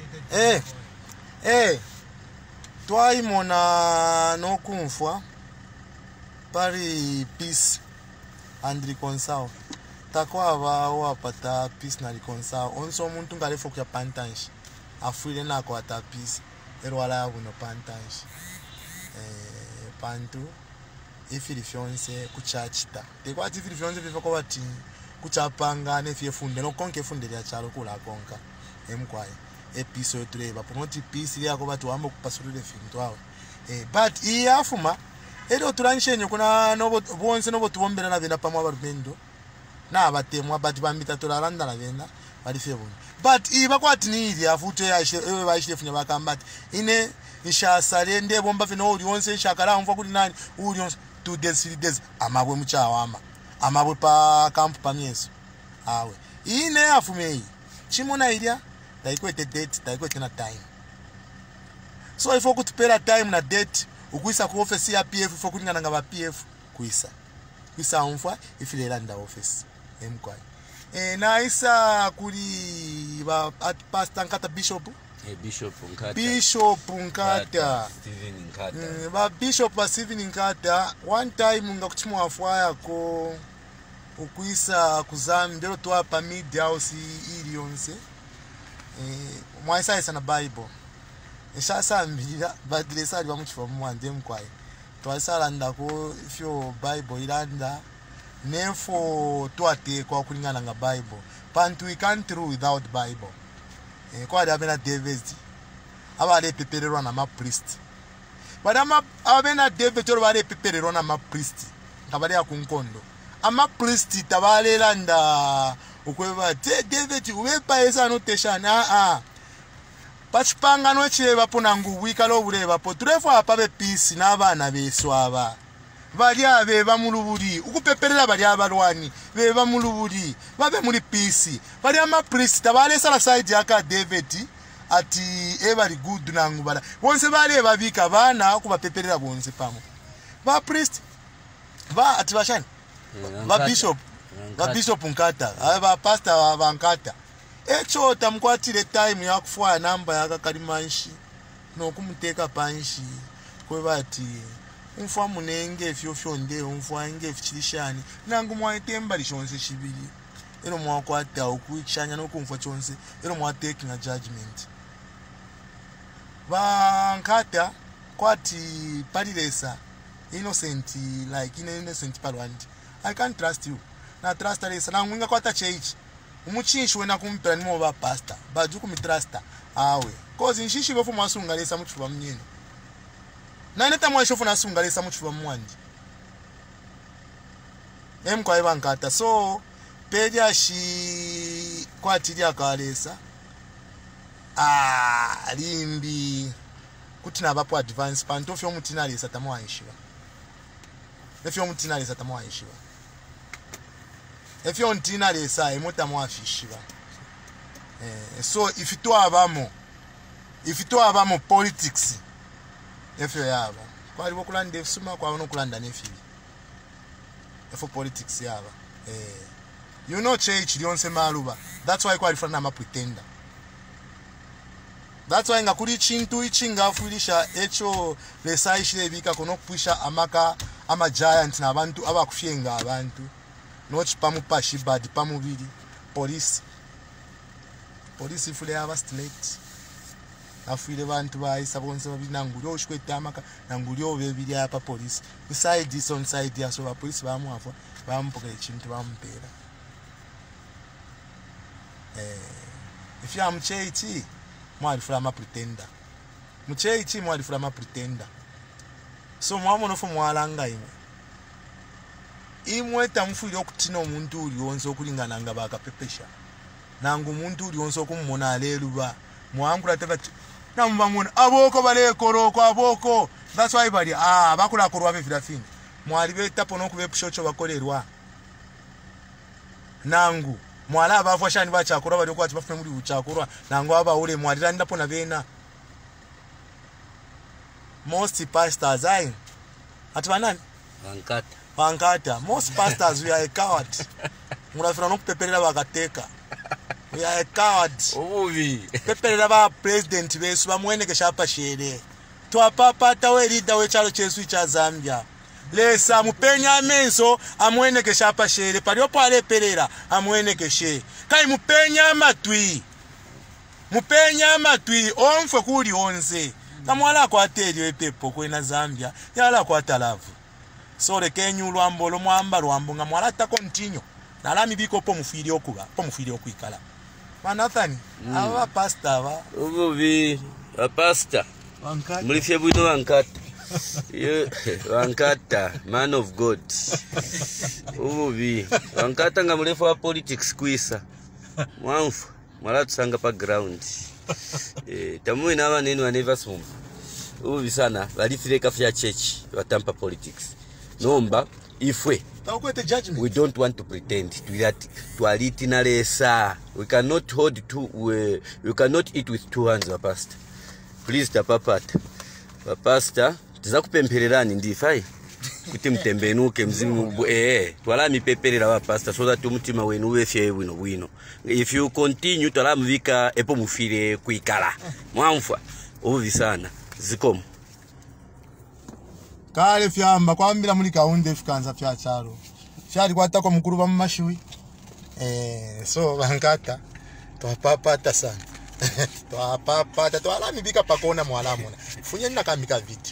Toi mona no kumfwa pari peace and reconcile. Takwa wapata peace na reconcile. Onso umuntu ngalefo kya pantanshi. Afrile na kwa ta peace. Erwala yabu no pantanshi. Pantu ifili fionse kuchachita. Tekwa ifili fionse vifoko wati kuchapanga nefie funde no konke funde ya chalo kula konka. Emkwaye. Episode 3 bapomoti peace yako batu wambo kupasurule fintu awo. But iyafuma edo turanshenye kuna nobo bonse nobo tubombera na venda pamwa barumendo. Na batemwa bati bambita turaranda na venda bali febuni. But iba kwati ni ili afute ya baishefunya bakambati. Ine ishasale nde bomba fino uri onse shakara mva kuri nani uri onse 2 days 3 days amabwe muchawama. Amabwe pa camp pa myeso. Awe. Ine afumei. Chimona ilia taikwete date taikwete na time. So ifo kutupera time na date ukuisa ku office ya PF ifo kulingana nga ba PF kuisa umfwa ifile nda office emkwai na isa kuli ba at pastor Nkhata Bishop Bishop Nkhata Steven Nkhata ba Bishop wa Steven Nkhata one time ngakuchimwa afwaya ko ukuisa kuzambero twa pa mid house ili yonse mwaisa na Bible eshasa mbira badresa ali bamuchifo mwande mkwai twasala ndako ifyo Bible ilanda nefo twate kwa kulingana nga Bible pantu we can't through without Bible kwa abena David abale pepererwa na ma priest badama abena David toro bale pepererwa na ma priest ngabale akunkondo ama priest tabale landa ukweba David ubepa esa noteshana Pachipanga no chireba ponangu wikalo bureba po turefo apabe peace n'abana beswaba bali abe bamuluburi ukupeperera bali abalwani be bamuluburi babe muri peace bali ama priest tabale sala side yaka David ati ebali good nangu bala bonse bali babika bana kubapeperera bonse pamo ba priest ba ati bashani ba bishop Nkhata aba pastor ba Nkhata echo tamkwatire time yakufwa namba yaka Kalimanshi no kumuteka panshi kweba ati umfwa munenge fyofyo nde umfwa nge fichirishani nangu mwayitemba lishonse shibiri ero mwakwata okuichanya no kumfwa chonse ero mwateking a judgment ba Nkhata kwati palilesa innocent like innocent palwandi I can't trust you na trust alesa nangu nga kwata church umuchinshi wena kumpera nimo ba pastor bajuku mitrasta awe cause inshishi bofu masungalesa muchuba mnyene na neta mwashofu nasungalesa muchuba mwandi emko eba Nkhata so peja shi kwatiri akalesa limbi kutina bapo advance panto fyo mutinalesa tamwaishiba efyo mutinalesa tamwaishiba If you want dinner, they say, so if you do have politics, if you have, quite work land, if summa, quite land, and if you politics, you know, church, you don't say Maluba. That's why quite friend, I'm a pretender. That's why I could itching to itching, Gafulisha, Echo, the Saishi, Vika, Kono Pusha, Amaka, I'm a giant, Nabantu, Abakufienga, Abantu. Not pamu pashi bad pamu vidi police ifule aba straight afile bantu bayisa bonse babinangulyo oshkweta amaka nangulyo bebiri apa police beside this on side ya so ba police bamwafa bampokele chintu bampera if you am chechi mwali fula pretender muchechi mwali fula pretender so mwamu no fo mwalanga imwe tamfuli okutina omuntu uli onso kulingana nga bakapepesha nangu omuntu uli onso kumona aleluba mwangula tebati namba muna aboko bale koroko aboko that's why bali bakula korwa be filafini mwali beta pono kubepushocho bakolerwa nangu mwala abafwa shani bachakora bali kwati bafune muri buchakora nangu aba ule mwali randa pona bena most pastors atwanani Nkhata most pastors we are a coward murafira no kupeperera bakateka We are a coward. Ubuvi. Peperera ba president besu bamwenekesha hapa shere. Twapapata we leader we chalo chesu cha Zambia. Lesa mupenya amenso amwenekesha hapa shere. Paliopo aleperera amwenekeshe. Kai mupenya matwi. Mupenya matwi onfwe kuli onze. Kamwala kwa ateri we pepo kwena Zambia. Yala kwa talavu. Sore kenyu lwambo mwamba lwambo nga mwala ta continue. Nalami biko po mufiri okuba. Po mufiri okuikala. Manathani, aba pastor aba. Ubuvi, a pastor. Nkhata. Mulifye bwino Nkhata. Nkhata, man of God. Ubuvi, Nkhata nga mulefu wa politics kuisa. Mwanfu, mwala tusanga pa ground. Tamuwe na aba nenu wa never swim. Ubuvi sana, balifireka fya church, watampa politics. Nomba, ifwe. We don't want to pretend to that we cannot hold two you cannot eat with two hands, pastor. Please tapapata. Pastor, tizakupempererani ndifai. Kuti mtembenuke mzimu twala mipeperera wa pastor so that umutima wenu wefye bwino. If you continue twala mvika epo mufire kuikala. Mwamfa uvi sana. Zikomo. Kale fyamba kwambira muri kaunde fikanza fya charo. Shari kwata kwa mukuru ba mashui. So Nkhata twapapata sana. Twapapata twala mibika pakona mwalamuna. Funye nakambika viti.